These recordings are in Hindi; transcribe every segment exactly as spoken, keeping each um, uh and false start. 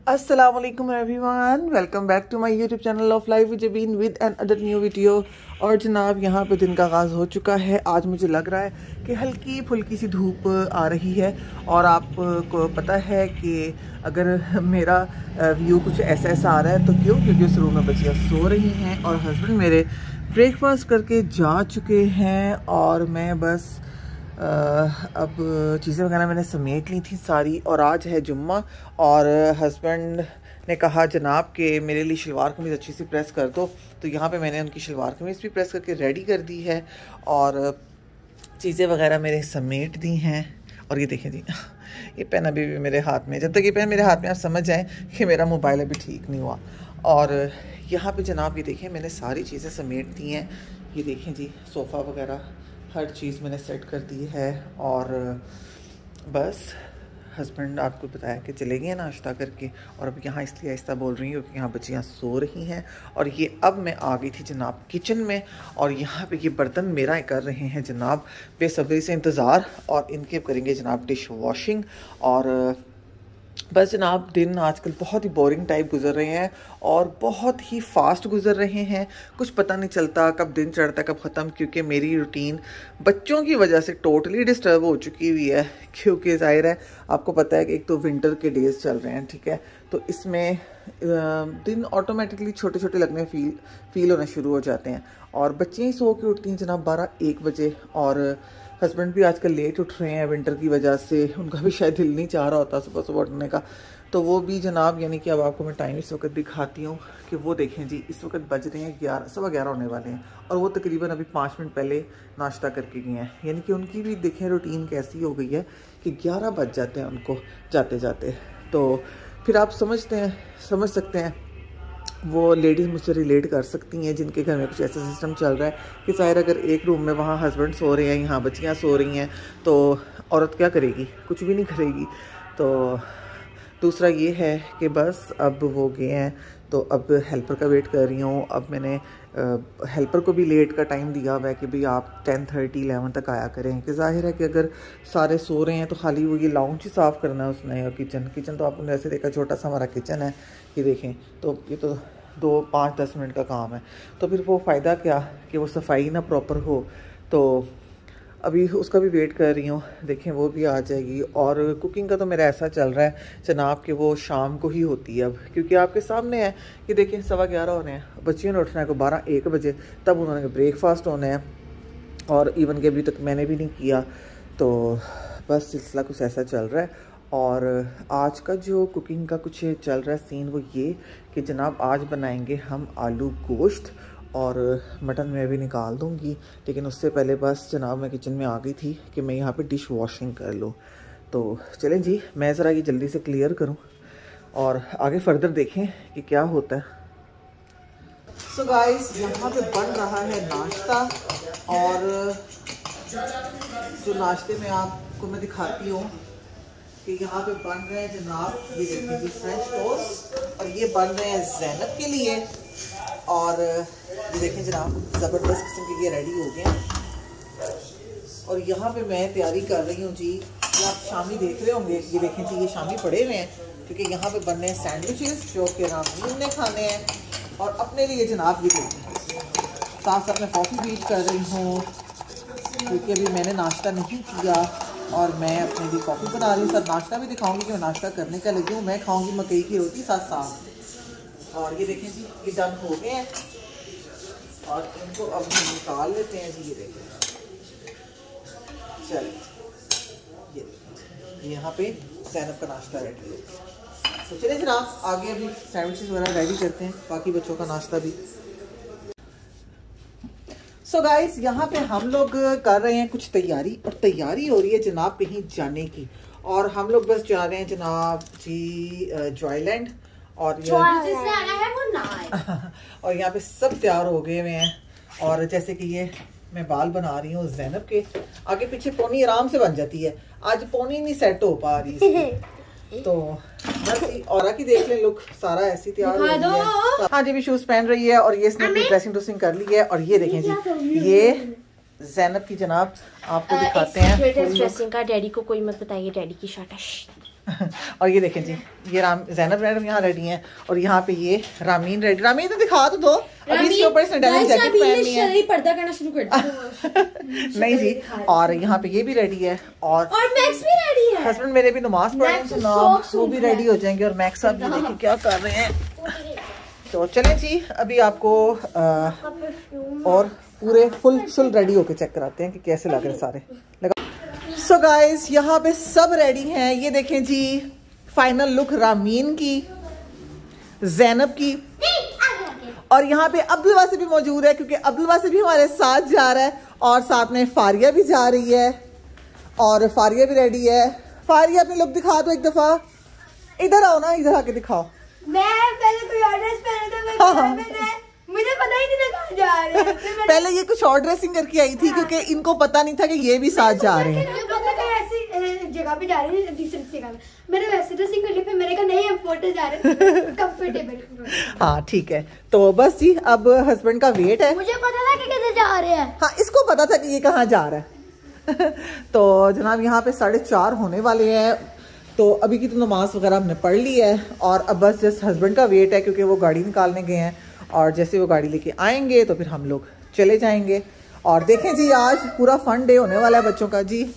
अस्सलाम वालेकुम everyone, welcome back to my YouTube channel of life with Jabeen with another new video. और जनाब यहाँ पे दिन का आगाज़ हो चुका है। आज मुझे लग रहा है कि हल्की फुल्की सी धूप आ रही है और आपको पता है कि अगर मेरा व्यू कुछ ऐसा ऐसा आ रहा है तो क्यों, क्योंकि उस रूम में बच्चियाँ सो रही हैं और हस्बैंड मेरे ब्रेकफास्ट करके जा चुके हैं और मैं बस आ, अब चीज़ें वगैरह मैंने समेट ली थी सारी। और आज है जुम्मा और हस्बैंड ने कहा जनाब कि मेरे लिए शलवार कमीज़ अच्छी सी प्रेस कर दो, तो यहाँ पे मैंने उनकी शलवार कमीज़ भी प्रेस करके रेडी कर दी है और चीज़ें वगैरह मेरे समेट दी हैं। और ये देखें जी, ये पेन अभी भी मेरे हाथ में, जब तक ये पेन मेरे हाथ में आप समझ जाएँ कि मेरा मोबाइल अभी ठीक नहीं हुआ। और यहाँ पे जनाब ये देखें मैंने सारी चीज़ें समेट दी हैं। ये देखें जी, सोफ़ा वगैरह हर चीज़ मैंने सेट कर दी है और बस हस्बैंड आपको बताया कि चले गए नाश्ता करके। और अब यहाँ इसलिए आहिस्ता बोल रही हूँ क्योंकि यहाँ बच्चियाँ सो रही हैं। और ये अब मैं आ गई थी जनाब किचन में और यहाँ पे ये बर्तन मेरा कर रहे हैं जनाब बेसब्री से इंतज़ार, और इनके करेंगे जनाब डिश वॉशिंग। और बस जनाब दिन आजकल बहुत ही बोरिंग टाइप गुजर रहे हैं और बहुत ही फास्ट गुजर रहे हैं। कुछ पता नहीं चलता कब दिन चढ़ता कब ख़त्म, क्योंकि मेरी रूटीन बच्चों की वजह से टोटली डिस्टर्ब हो चुकी हुई है। क्योंकि जाहिर है आपको पता है कि एक तो विंटर के डेज़ चल रहे हैं, ठीक है, तो इसमें दिन ऑटोमेटिकली छोटे छोटे लगने फील फील होना शुरू हो जाते हैं। और बच्चियाँ ही सो के उठती हैं जनाब बारह एक बजे और हस्बैंड भी आजकल लेट उठ रहे हैं विंटर की वजह से। उनका भी शायद दिल नहीं चाह रहा होता सुबह सुबह उठने का, तो वो भी जनाब, यानी कि अब आपको मैं टाइम इस वक्त दिखाती हूँ कि वो देखें जी इस वक्त बज रहे हैं ग्यारह सवा ग्यारह होने वाले हैं और वो तकरीबन अभी पाँच मिनट पहले नाश्ता करके गए हैं। यानी कि उनकी भी देखें रूटीन कैसी हो गई है कि ग्यारह बज जाते हैं उनको जाते जाते। तो फिर आप समझते हैं समझ सकते हैं वो लेडीज़ मुझसे रिलेट कर सकती हैं जिनके घर में कुछ ऐसा सिस्टम चल रहा है कि ज़ाहिर अगर एक रूम में वहाँ हस्बैंड सो रहे हैं, यहाँ बच्चियाँ सो रही हैं, तो औरत क्या करेगी, कुछ भी नहीं करेगी। तो दूसरा ये है कि बस अब वो गए हैं तो अब हेल्पर का वेट कर रही हूँ। अब मैंने हेल्पर को भी लेट का टाइम दिया हुआ है कि भाई आप टेन थर्टी इलेवन तक आया करें, कि जाहिर है कि अगर सारे सो रहे हैं तो खाली वो ये लाउंज ही साफ़ करना है उसने। और किचन किचन तो आपने ऐसे देखा छोटा सा हमारा किचन है, ये देखें, तो ये तो दो पाँच दस मिनट का काम है। तो फिर वो फ़ायदा क्या कि वो सफाई ना प्रॉपर हो। तो अभी उसका भी वेट कर रही हूँ, देखें वो भी आ जाएगी। और कुकिंग का तो मेरा ऐसा चल रहा है जनाब कि वो शाम को ही होती है अब, क्योंकि आपके सामने है कि देखें सवा ग्यारह होने हैं, बच्चियों ने उठना है को बारह एक बजे, तब उन्होंने ब्रेकफास्ट होने हैं और इवन के अभी तक मैंने भी नहीं किया। तो बस सिलसिला कुछ ऐसा चल रहा है। और आज का जो कुकिंग का कुछ चल रहा है सीन वो ये कि जनाब आज बनाएंगे हम आलू गोश्त और मटन मैं भी निकाल दूंगी। लेकिन उससे पहले बस जनाब मैं किचन में आ गई थी कि मैं यहाँ पे डिश वॉशिंग कर लूँ। तो चलें जी, मैं ज़रा ये जल्दी से क्लियर करूँ और आगे फर्दर देखें कि क्या होता है। सो गाइस, यहाँ पे बन रहा है नाश्ता और जो नाश्ते में आपको मैं दिखाती हूँ कि यहाँ पे बन रहे हैं जनाब, ये देखिए जी फ्रेंच टोस्ट, और ये बन रहे हैं ज़ैनब के लिए। और ये देखें जनाब ज़बरदस्त किस्म के ये रेडी हो गए। और यहाँ पे मैं तैयारी कर रही हूँ जी, ये आप शामी देख रहे होंगे, ये देखें जी ये शामी पड़े हुए हैं क्योंकि यहाँ पे बनने हैं सैंडविचेस जो कि रामीन ने खाने हैं। और अपने लिए जनाब ये देखें साथ साथ मैं कॉफ़ी बीट कर रही हूँ क्योंकि अभी मैंने नाश्ता नहीं किया और मैं अपने लिए कॉफ़ी बना रही हूँ। सर नाश्ता भी दिखाऊंगी कि मैं नाश्ता करने का लगी हूँ। मैं खाऊंगी मकई की रोटी साथ साथ। और ये देखें जी ये डन हो गए हैं और इनको अब हम निकाल लेते हैं जी। ये देखें, चलिए ये यहाँ पे ज़ैनब का नाश्ता रेडी हो गया। तो चलिए जनाब आगे अभी सैंडविचेस वगैरह रेडी करते हैं, बाकी बच्चों का नाश्ता भी। सो गाइस, यहाँ पे हम लोग कर रहे हैं कुछ तैयारी, और तैयारी हो रही है जनाब कहीं जाने की। और हम लोग बस जा रहे हैं जनाब जी जॉयलैंड। और जिसने आना है वो ना और यहाँ पे सब तैयार हो गए हुए हैं। और जैसे कि ये मैं बाल बना रही हूँ ज़ैनब के, आगे पीछे पोनी आराम से बन जाती है, आज पोनी नहीं सेट हो पा रही तो बस और की देख ले लुक सारा ऐसी तैयार हो गया है। हाँ जी भी शूज पहन रही है और ये इसने अपनी ड्रेसिंग ड्रेसिंग कर ली है। और ये देखें जी ये ज़ैनब की जनाब आपको दिखाते हैं ड्रेसिंग का। डैडी को कोई मत बताइए, डैडी की शर्ट और ये देखें जी, ये राम जैनब मैडम यहाँ रेडी हैं और यहाँ पे ये रामीन रेडी। रामीन तो दिखा तो दो, अभी इसके ऊपर इसने डेनिम जैकेट पहनी है, पर्दा करना शुरू कर दिया। नहीं जी, और यहाँ पे ये भी रेडी है और और मैक्स भी रेडी है। हस्बैंड मेरे भी नमाज पढ़ रहे हैं, वो भी रेडी हो जाएंगे और मैक्स साहब भी देखिए क्या कर रहे हैं। तो चलें जी, अभी आपको आ, और पूरे फुल फुल रेडी होके चेक कराते हैं कि कैसे लग रहे हैं सारे। लगा सो गाइस, यहाँ पे सब रेडी हैं। ये देखें जी, फाइनल लुक रामीन की, जैनब की, और यहाँ पे अब्दुल वासिफ भी मौजूद है क्योंकि अब्दुल वासिफ भी हमारे साथ जा रहा है और साथ में फारिया भी जा रही है और फारिया भी रेडी है। फारिया अपनी लुक दिखा दो एक दफा, इधर आओ ना, इधर आके दिखाओ। मैं पहले कोई और ड्रेस पहना था, मैं हाँ। मैंने मुझे पता ही नहीं था कहाँ जा रहे हैं। पहले ये कुछ और ड्रेसिंग करके आई थी क्योंकि इनको पता नहीं था कि ये भी साथ जा रहे हैं। ऐसी जगह पे जा रही है डिसेंट जगह में, मैंने वैसे ड्रेसिंग कर ली, फिर मैंने कहा नहीं हम फोटो जा रहे हैं कंफर्टेबल। हाँ ठीक है, तो बस जी अब हस्बैंड का वेट है। मुझे पता था कि किधर जा रहे हैं। हाँ, इसको पता था कि ये कहाँ जा रहा है। तो जनाब यहाँ पे साढ़े चार होने वाले हैं, तो अभी की तो नमाज वगैरह हमने पढ़ ली है और अब बस जस्ट हस्बैंड का वेट है क्योंकि वो गाड़ी निकालने गए हैं और जैसे वो गाड़ी लेके आएंगे तो फिर हम लोग चले जाएंगे। और देखें जी, आज पूरा फन डे होने वाला है बच्चों का जी।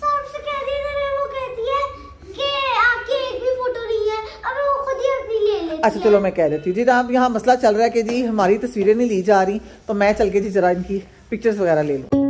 अच्छा चलो मैं कह देती हूँ जी, आप यहाँ मसला चल रहा है कि जी हमारी तस्वीरें नहीं ली जा रही, तो मैं चल के जी जरा इनकी पिक्चर्स वगैरह ले लूँ।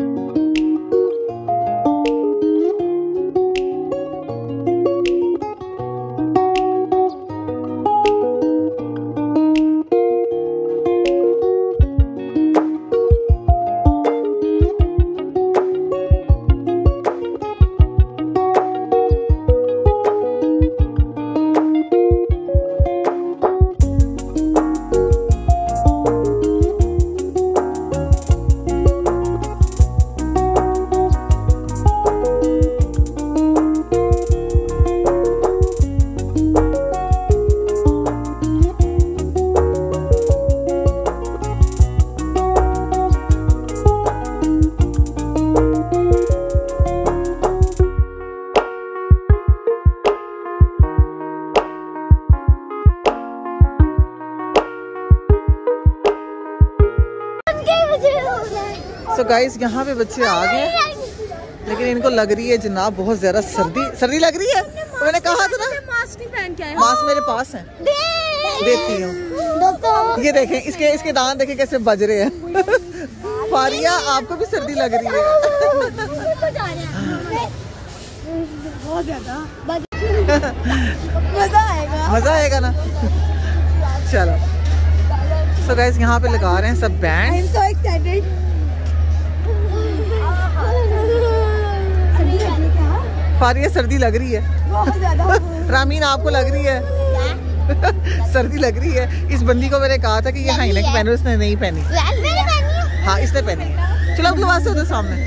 तो गाइस यहाँ पे बच्चे आ गए, लेकिन इनको लग रही है जनाब बहुत ज्यादा सर्दी सर्दी लग रही है। मैंने कहा था ना मास्क नहीं पहन के आए। मास्क मेरे पास है, देती हूँ। ये देखें, इसके इसके दांत देखें कैसे बज रहे हैं। फारिया आपको भी सर्दी लग रही है? बहुत ज्यादा मजा आएगा, मजा आएगा ना। चलो सो गाइस यहाँ पे लगा रहे हैं सब band. I am so excited. Faria सर्दी लग रही है बहुत ज्यादा। रामीन आपको लग रही है? सर्दी लग रही है। इस बंदी को मैंने कहा था कि ये हाइना की पहनो, इसने नहीं पहनी। हाँ इसने पहनी। चलो अब वहां से उधर सामने।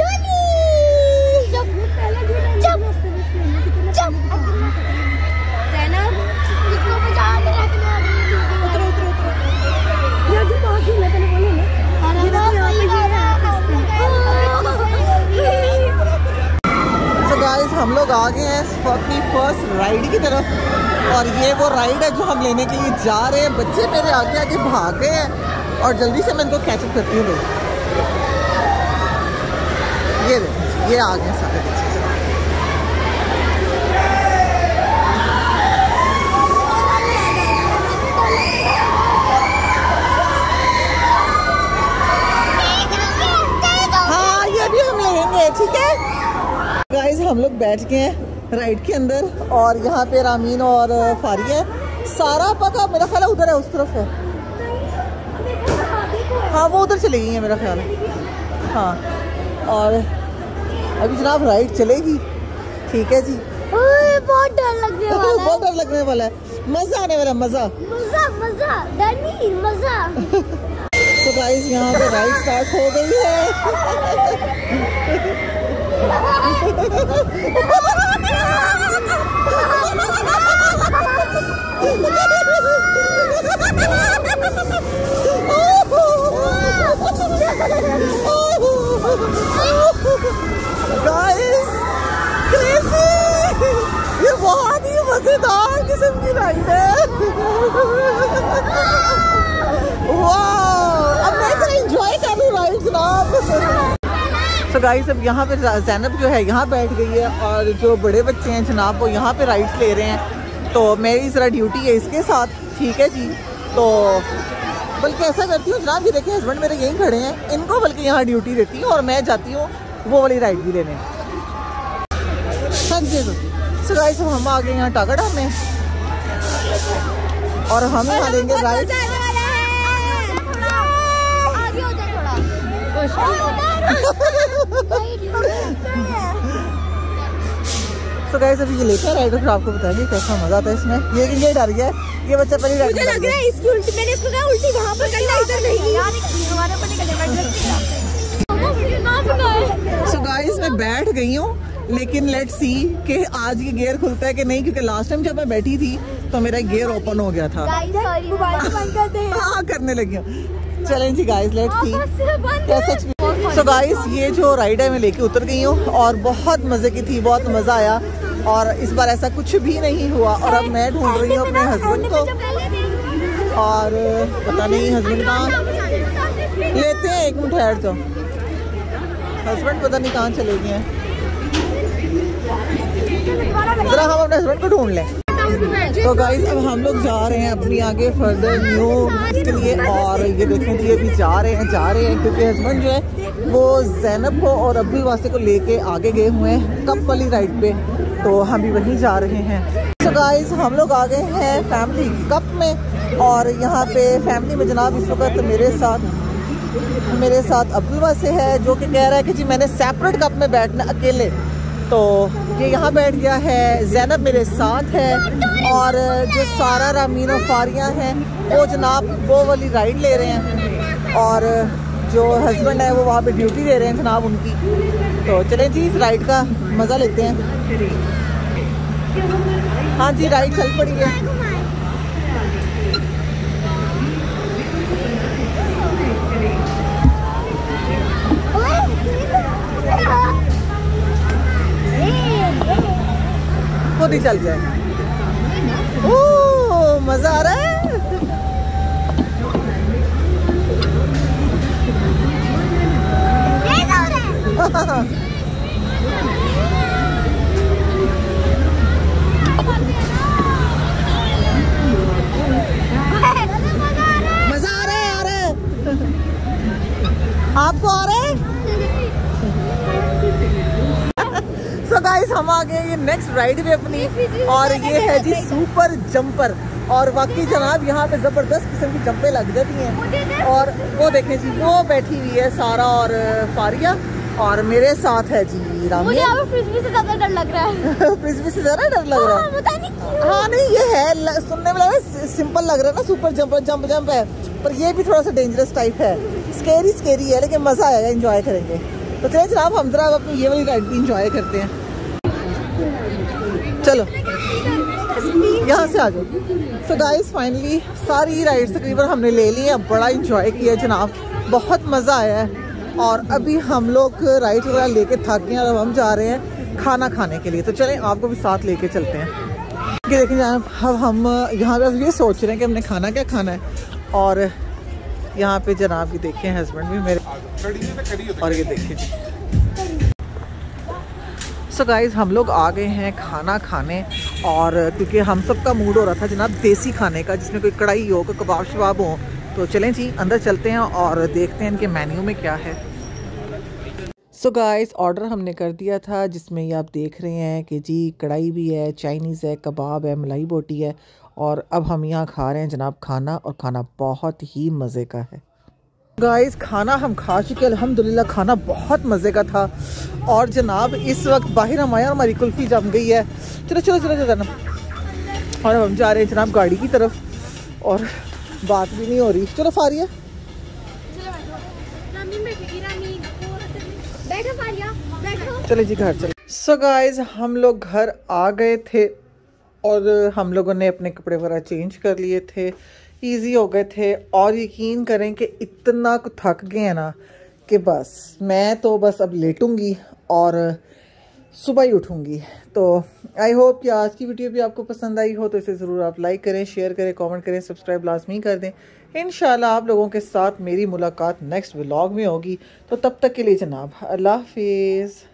हम लोग आ गए हैं अपनी फर्स्ट राइड की तरफ और ये वो राइड है जो हम लेने के लिए जा रहे हैं। बच्चे मेरे आगे आगे भाग गए हैं और जल्दी से मैं इनको कैचअप करती हूँ। ये ये आ गए सारे बच्चे। हाँ ये भी हम लेंगे, ठीक है गाइस। हम लोग बैठ गए हैं राइड के अंदर और यहाँ पे रामीन और फारिया है। सारा पका मेरा ख्याल उधर है, उस तरफ है। हाँ वो उधर चली गई है मेरा ख्याल है। हाँ और अभी जनाब राइड चलेगी, ठीक है जी। बहुत डर लगने वाला है। बहुत डर लगने वाला है। मजा आने वाला, मजा मजा मजा डर नहीं मजा। तो गाइस यहाँ पे राइड स्टार्ट हो गई है। Guys, crazy! ये बहुत ही मजेदार किस्म की राइड है। वाह, अब मैं इसे एंजॉय कर रही राइड जनाब। सो गाइस अब यहाँ पे ज़ैनब जो है यहाँ बैठ गई है और जो बड़े बच्चे हैं जनाब वो यहाँ पे राइड्स ले रहे हैं। तो मेरी ज़रा ड्यूटी है इसके साथ, ठीक है जी। तो बल्कि ऐसा करती हूँ जनाब, ये देखिए हस्बैंड मेरे यहीं खड़े हैं, इनको बल्कि यहाँ ड्यूटी देती हूँ और मैं जाती हूँ वो वाली राइड भी लेने। सो गाइस अब हम आ गए यहाँ टागा डैम में और हम यहाँ लेंगे राइड। तो गाइस अभी ये लेकर राइड फिर आपको बताएंगे कैसा मजा आता है इसमें। ये ये डर गया है, ये बच्चा पहले मुझे लग रहा है इसकी उल्टी, मैंने इसको कहा उल्टी वहां पर करना, इधर नहीं यार, हमारे ऊपर निकल जाए। सो गाइस मैं बैठ गई हूँ, लेकिन लेट्स सी कि आज ये गियर खुलता है कि नहीं, क्योंकि लास्ट टाइम जब मैं बैठी थी तो मेरा गियर ओपन हो गया था। हाँ करने लगी हूँ। चलें जी गाइस लेट्स सी कैसे। सो गाइस ये जो राइड है मैं लेके उतर गई हूँ और बहुत मजे की थी, बहुत मजा आया और इस बार ऐसा कुछ भी नहीं हुआ। और अब मैं ढूंढ रही हूँ अपने हस्बैंड को और पता नहीं हस्बैंड कहाँ, लेते हैं एक मिनट ठहर जाओ, हस्बैंड पता नहीं कहाँ चले गए हैं। जरा हम अपने हस्बैंड को ढूंढ लें। तो गाइस अब हम लोग जा रहे हैं अपनी आगे फर्दर न्यू के लिए और ये देखें जी अभी जा रहे हैं जा रहे हैं क्योंकि हस्बैंड जो है वो ज़ैनब को और अब्दुल वासे को लेके आगे गए हुए हैं कप वाली राइड पे, तो हम भी वहीं जा रहे हैं। तो गाइस हम लोग आ गए हैं फैमिली कप में और यहाँ पे फैमिली में जनाब इस वक्त मेरे साथ मेरे साथ अब्दुल वासे है जो कि कह रहा है कि जी मैंने सेपरेट कप में बैठना अकेले। तो ये यहाँ बैठ गया है, ज़ैनब मेरे साथ है और जो सारा रामीन और फारिया हैं वो जनाब वो वाली राइड ले रहे हैं और जो हस्बैंड है वो वहाँ पे ड्यूटी दे रहे हैं जनाब उनकी। तो चलें जी इस राइड का मज़ा लेते हैं। हाँ जी राइड चल पड़ी है। खुद ही चल जाए। ओह मजा आ रहा है। मजा आ रहा है, आ रहा है। आपको आ रहा है? तो गाइस हम आ गए ये नेक्स्ट राइड भी अपनी और ये है जी सुपर जंपर और वाकई जनाब यहाँ पे जबरदस्त किस्म की जंपें लग जाती हैं। और वो देखें जी वो बैठी हुई है सारा और फारिया और मेरे साथ है जी रामी। मुझे अब फ्रिस्बी से ज्यादा डर लग रहा है। फ्रिस्बी से ज्यादा डर लग रहा है? हाँ, पता नहीं क्यों। हाँ नहीं ये है सुनने में लग रहा है सिंपल लग रहा है ना, सुपर जंपर जंप जंप है, पर ये भी थोड़ा सा डेंजरस टाइप है, स्केरी स्केरी है, लेकिन मजा आएगा, एंजॉय करेंगे। तो चलिए जनाब हम जरा अपनी ये वाली राइड भी इंजॉय करते हैं। चलो यहाँ से आ जाओ। सो गाइस फाइनली सारी राइड्स तकरीबन हमने ले ली हैं, बड़ा इंजॉय किया जनाब, बहुत मज़ा आया है और अभी हम लोग राइड वगैरह लेके थक गए और अब हम जा रहे हैं खाना खाने के लिए। तो चलें आपको भी साथ लेके चलते हैं। ये देखें जनाब अब हम यहाँ पे ये सोच रहे हैं कि हमने खाना क्या खाना है और यहाँ पे जनाब ये देखें हस्बैंड भी मेरे और ये देखें। सो गाइस हम लोग आ गए हैं खाना खाने और क्योंकि हम सब का मूड हो रहा था जनाब देसी खाने का जिसमें कोई कढ़ाई हो, कोई कबाब शबाब हो। तो चलें जी अंदर चलते हैं और देखते हैं इनके मेन्यू में क्या है। सो गाइस ऑर्डर हमने कर दिया था जिसमें ये आप देख रहे हैं कि जी कढ़ाई भी है, चाइनीज़ है, कबाब है, मलाई बोटी है और अब हम यहाँ खा रहे हैं जनाब खाना और खाना बहुत ही मज़े का है। गाइस खाना हम खा चुके अल्हम्दुलिल्लाह, खाना बहुत मज़े का था और जनाब इस वक्त बाहर हम आए और हमारी कुल्फ़ी जम गई है। चलो चलो चलो चलो जनाब और हम जा रहे हैं जनाब गाड़ी की तरफ और बात भी नहीं हो रही। चलो फारिया चले जी घर चले। सो गाइस हम लोग घर आ गए थे और हम लोगों ने अपने कपड़े वगैरह चेंज कर लिए थे, इजी हो गए थे और यकीन करें कि इतना थक गए हैं ना कि बस मैं तो बस अब लेटूंगी और सुबह ही उठूँगी। तो आई होप कि आज की वीडियो भी आपको पसंद आई हो, तो इसे ज़रूर आप लाइक करें, शेयर करें, कमेंट करें, सब्सक्राइब लाजमी कर दें। इंशाल्लाह आप लोगों के साथ मेरी मुलाकात नेक्स्ट व्लॉग में होगी। तो तब तक के लिए जनाब अल्लाह हाफिज़।